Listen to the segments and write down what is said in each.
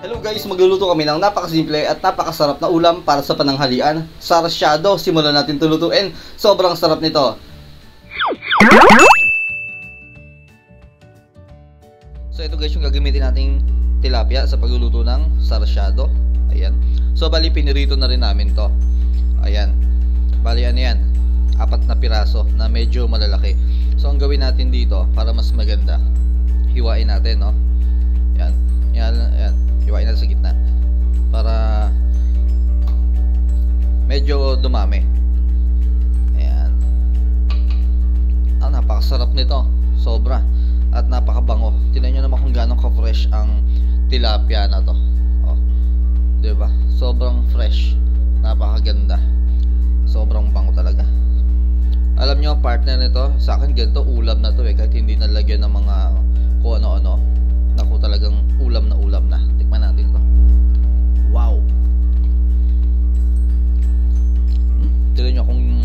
Hello guys, magluluto kami ng napakasimple at napakasarap na ulam para sa pananghalian. Sarsyado, simulan natin tulutuin. Sobrang sarap nito. So ito guys yung gagamitin nating tilapia sa pagluluto ng sarsyado. Ayan. So bali pinirito na rin namin to. Ayan. Bali ano yan? 4 na piraso na medyo malalaki. So ang gawin natin dito para mas maganda, hiwain natin, no? Ayan. Ayan. Hiwain natin sa gitna para medyo dumami. Ayan. Napakasarap nito. Sobra. At napakabango. Tingnan nyo naman kung gano'ng ka-fresh ang tilapia na to. Oh. Diba? Sobrang fresh. Napakaganda. Sobrang bango talaga. Alam nyo, partner nito, sa akin ganito, ulam na to kahit hindi nalagyan ng mga kung ano-ano. Naku, talagang ulam na. Tikman natin to. Wow. Tignan nyo kung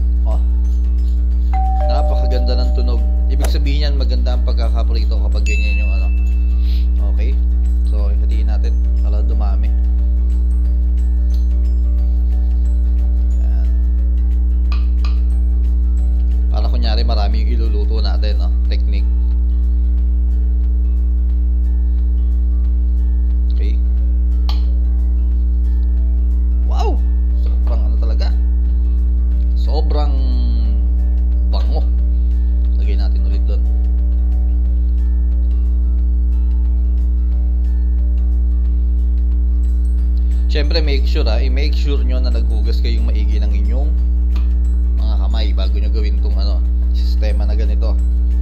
napakaganda ng tunog. Ibig sabihin yan, maganda ang pagkakaprito kapag ganyan yung ano. Okay. So, hatiin natin para dumami. Ayan. Para kunyari marami yung iluluto natin, no? Technique. Okay. Wow! Sobrang ano talaga. Sobrang bango. Lagay natin ulit doon. Siyempre make sure nyo na naghugas kayong maigi ng inyong mga kamay bago nyo gawin tong ano, sistema na ganito.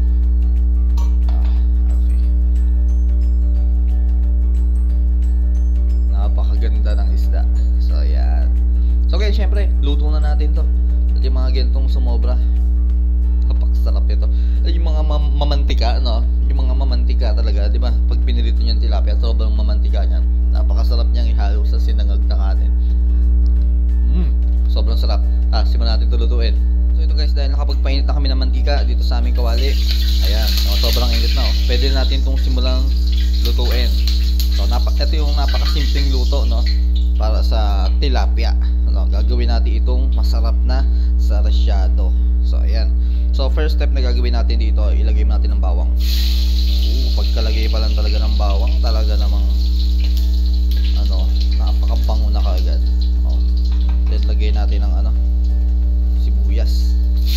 Okay. Napakaganda ng isda. So yan. So okay, siyempre luto na natin to. At yung mga gantong sumobra, napakasarap ito. Yung mga mamantika, no? Yung mga mamantika talaga, di ba? Pag pinirito niyan tilapia, sobrang mamantika niyan. Napakasarap niyang ihalo sa sinangag na kanin. Sobrang sarap. Simulan natin tulutuin. So ito guys, dahil nakapagpainit na kami ng mantika dito sa aming kawali. Ayan, sobrang init na. Pwede natin itong simulang lutuin. So ito yung napakasimpleng luto, no? Para sa tilapia. Ano, gagawin natin itong masarap na sarsyado. So ayan. So first step na gagawin natin dito, ilagay natin ng bawang. Pagkalagay pa lang talaga ng bawang, talaga namang ano, napakabango na kaagad. Then lagay natin ng ano, sibuyas.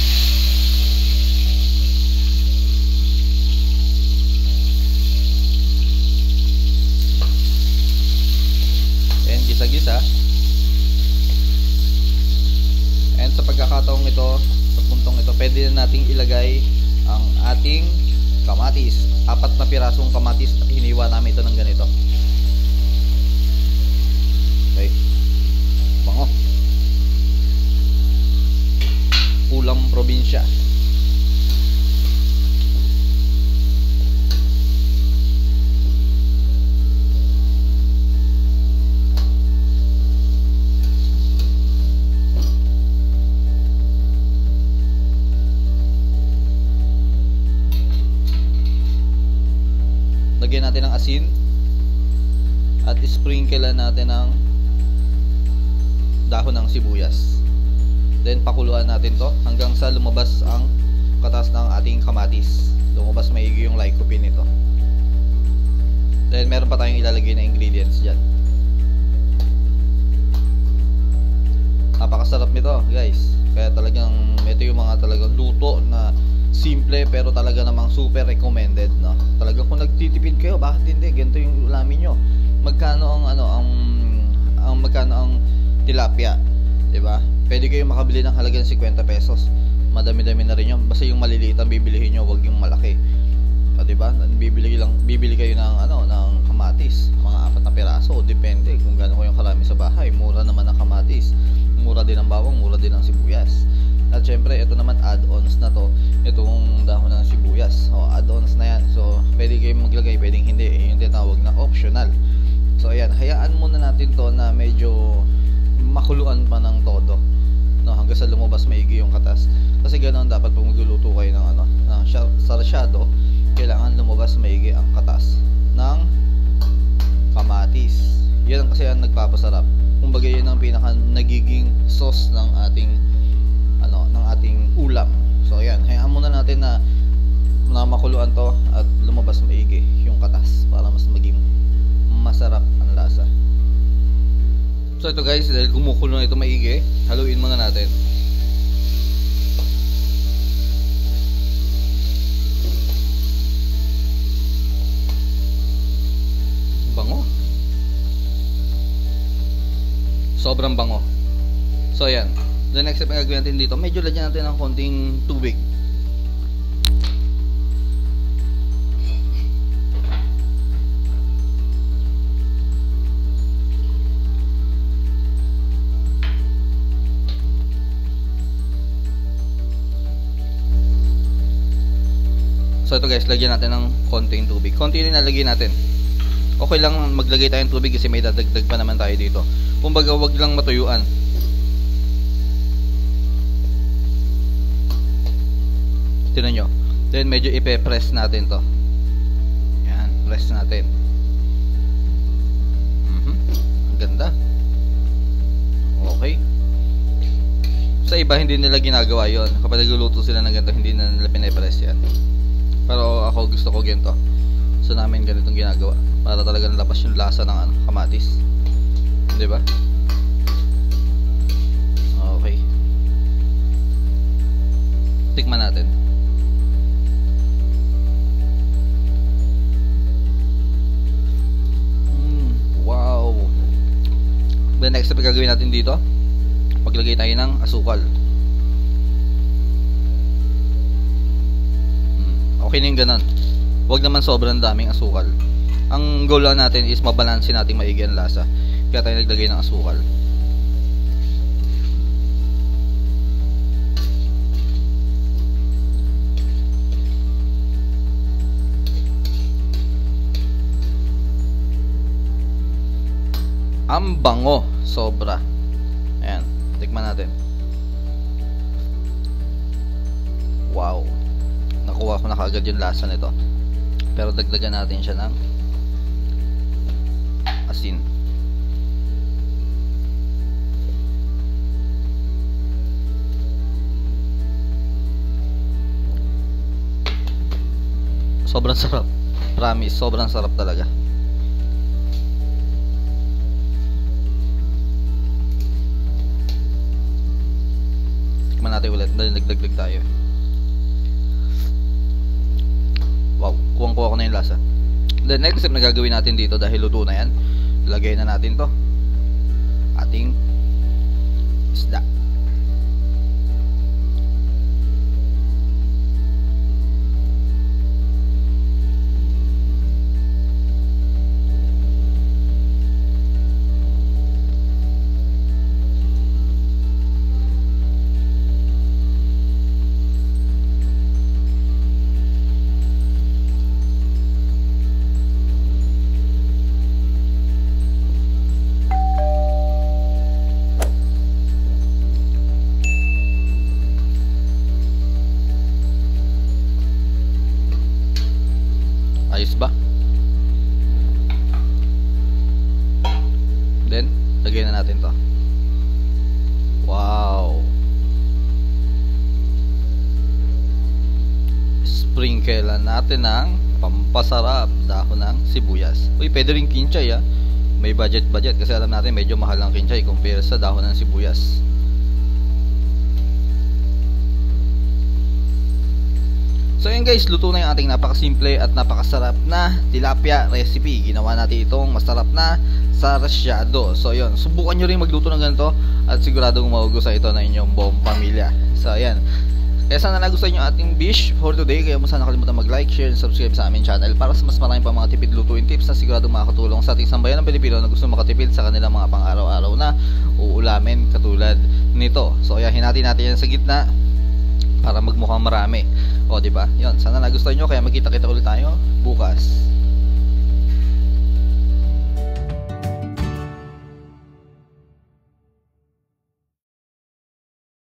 And gisa-gisa. And sa pagkakataong ito, sa puntong ito, pwede na nating ilagay ang ating kamatis. 4 na pirasong kamatis at hiniwa namin ito ng ganito. Okay. Bango. Ulam probinsya. Lagyan natin ng asin at sprinklean natin ng dahon ng sibuyas. Then pakuluan natin to hanggang sa lumabas ang katas ng ating kamatis. Lumabas maigi yung lycopene nito. Then meron pa tayong ilalagay na ingredients dyan. Napakasarap nito guys. Kaya talagang ito yung mga talagang luto na simple pero talaga namang super recommended, no? Talaga kung nagtitipid kayo, bakit hindi? Ganito yung ulamin nyo. Magkano ang ano, magkano ang tilapia, 'di ba? Pwede kayong makabili ng halagang 50 pesos. Madami-dami na rin 'yon. Basta yung maliliit ang bibilihin nyo, wag yung malaki. O, 'di ba? Bibili kayo ng ano, ng kamatis, mga 4 na piraso, depende kung gaano kayong karami sa bahay. Mura naman ang kamatis. Mura din ang bawang, mura din ang sibuyas. At syempre, ito naman add-ons na to. Itong dahon ng sibuyas. O, add-ons na yan. So, pwede kayong maglagay, pwedeng hindi. Yung tinatawag na optional. So, ayan. Hayaan muna natin to na medyo makuluan pa ng todo. No, hanggang sa lumabas maigi yung katas. Kasi ganoon dapat pag magluluto kayo ng ano, ng sarsyado, kailangan lumabas maigi ang katas ng kamatis. Yan kasi ang nagpapasarap. Kumbaga yan ang pinaka nagiging sauce ng ating ng ating ulam. So ayan, hayaan muna natin na makuluan to at lumabas maigi yung katas para mas maging masarap ang lasa. So ito guys, dahil kumukulo na ito maigi, haluin muna natin. Bango. Sobrang bango. So ayan, the next step na gagawin natin dito, medyo lagyan natin ng konting tubig. So ito guys, lagyan natin ng konting tubig. Konti rin nalagay natin. Okay lang maglagay tayo ng tubig kasi may dadagdag pa naman tayo dito. Kumbaga wag lang matuyuan. Tingnan nyo. Then medyo ipe-press natin to. Yan, press natin. Ang ganda. Okay. Sa iba hindi nila ginagawa yon. Kapag nagluluto sila ng ganito, hindi na nila pine-press yan. Pero ako gusto ko ganito. So namin ganitong ginagawa para talaga nalabas yung lasa ng kamatis. 'Di ba? Okay. Tikman natin. Wow. The next step na gagawin natin dito, paglagay tayo ng asukal. Okay na yung ganun. Huwag naman sobrang daming asukal. Ang goal lang natin is mabalansin natin maigi ang lasa. Kaya tayo naglagay ng asukal. Ang bango. Sobra. Ayan. Tikman natin. Wow. Nakuha ko na kaagad yung lasa nito. Pero dagdagan natin siya ng asin. Sobrang sarap. Promise, sobrang sarap talaga. Tikman natin ulit dahil nagdagdag tayo. Wow, kuwang-kuha ko na yung lasa. The next step na gagawin natin dito dahil luto na yan, lagay na natin to ating isda. Ayos ba? Then, lagyan na natin to. Wow. Sprinkle natin ng pampasarap, dahon ng sibuyas. Uy, pwede rin kinchay ah. May budget kasi alam natin medyo mahal ang kinchay compare sa dahon ng sibuyas. So yun guys, luto na yung ating napakasimple at napakasarap na tilapia recipe. Ginawa natin itong masarap na sarsyado. So yun, subukan nyo rin magluto ng ganito at siguradong magugustuhan ito ng inyong buong pamilya. So yan. Kaya sana nagustuhan nyo ating dish for today. Kaya mo sana nakalimutan mag-like, share, and subscribe sa aming channel para sa mas marami pa mga tipid lutuin tips na siguradong makakatulong sa ating sambayan ng Pilipino na gusto makatipid sa kanilang mga pang-araw-araw na uulamin katulad nito. So yahin natin yan sa gitna para magmukhang marami. O, diba? Yun, sana nagustuhan nyo. Kaya magkita-kita ulit tayo bukas.